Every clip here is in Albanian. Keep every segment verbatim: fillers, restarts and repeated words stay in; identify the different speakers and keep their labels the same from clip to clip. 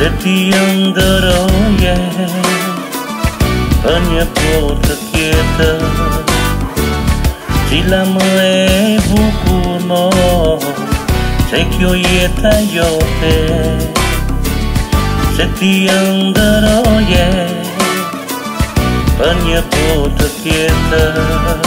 Speaker 1: Se ti ëndërroje për një botë tjetër, cila më e bukur mo, se kjo jeta jote. Se ti ëndërroje për një botë tjetër,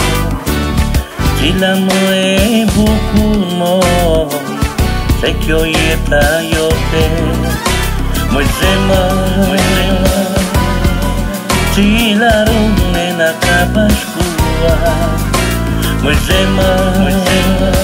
Speaker 1: cila më e bukur mo, se kjo jeta jote. Moj zemër, moj zemër, cila rune na ka bashkuar. Moj zemër, moj zemër,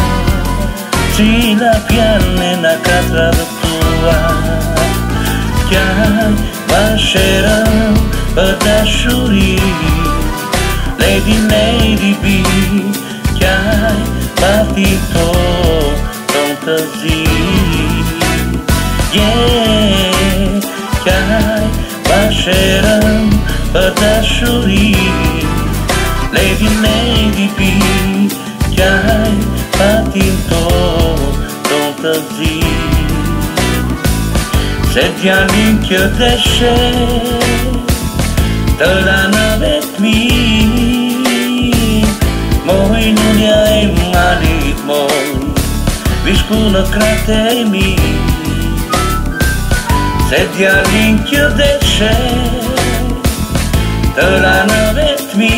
Speaker 1: cila pjane na ka tradhtuar. Qaj bashërëm për dashuri, lady, lady bi, qaj patito ton të zi. Yeah, qaj bashërëm për dashuri, lady, lady bi, qaj patito ton të zi. Se djalin kjo deshe të rana vetmi, moj nunja e malit moj, vishku në krate e mi. Se djalin kjo deshe të rana vetmi,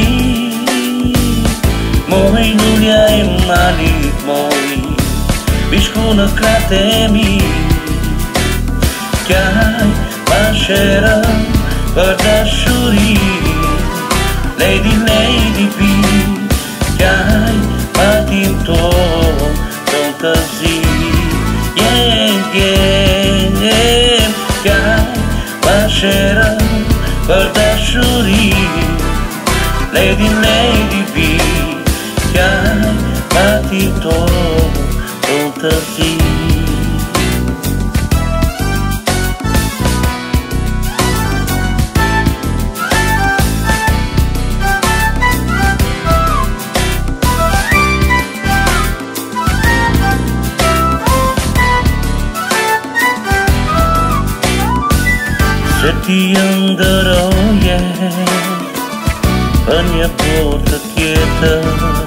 Speaker 1: moj nunja e malit moj, vishku në krate e mi. Qaj bashërëm për dashuri, lady, lady bi, qaj patim ton ton të zi. Yeah, yeah, qaj bashërëm për dashuri, lady, lady bi, qaj patim ton ton të zi. Se ti ëndërroje për një botë tjetër,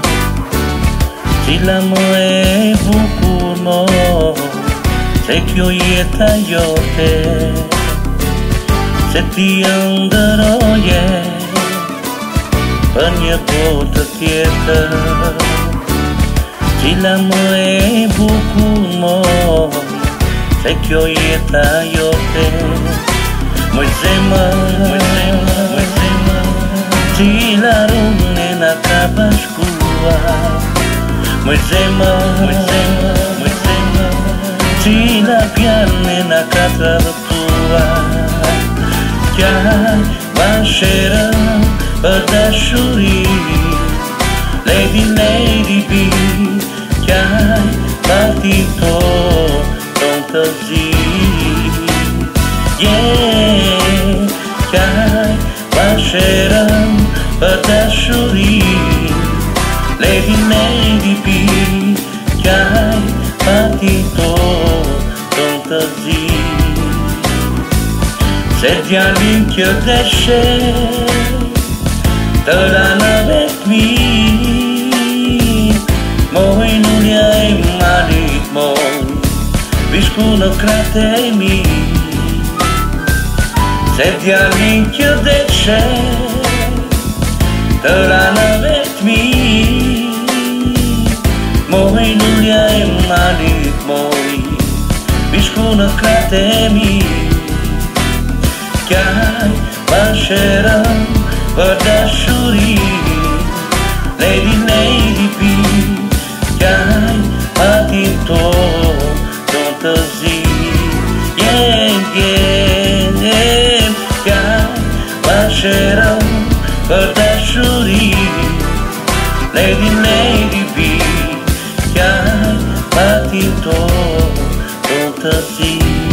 Speaker 1: cila më e bukur mo, se kjo jeta jote. Se ti ëndërroje për një botë tjetër, cila më e bukur mo, se kjo jeta jote. Moj zemër, moj zemër, moj zemër, cila rune na ka bashkuar. Moj zemër, moj zemër, moj zemër, cila pjane na ka tradhtuar. Qaj bashërëm për dashuri, lady, lady bi, qaj patito ton të zi. Yeah, qaj bashërëm për dashuri, lady, lady bi, qaj patito ton të zi. Se djalin kjo deshe të rana vetmi, moj nunja e malit moj, vishku në krate e mi. Se djalin kjo deshe të rana vetmi, moj nunja e malit moj, vishku në krate e mi. Qaj bashërëm për dashuri, lady, lady bi, qaj patim ton ton të zi. Yeah, yeah, qaj bashërëm për dashuri, lady, lady bi, qaj patim ton ton të zi.